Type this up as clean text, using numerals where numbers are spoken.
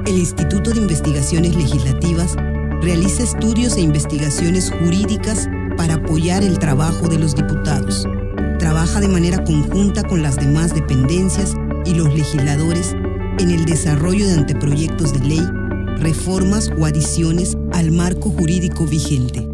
El Instituto de Investigaciones Legislativas realiza estudios e investigaciones jurídicas para apoyar el trabajo de los diputados. Trabaja de manera conjunta con las demás dependencias y los legisladores en el desarrollo de anteproyectos de ley, reformas o adiciones al marco jurídico vigente.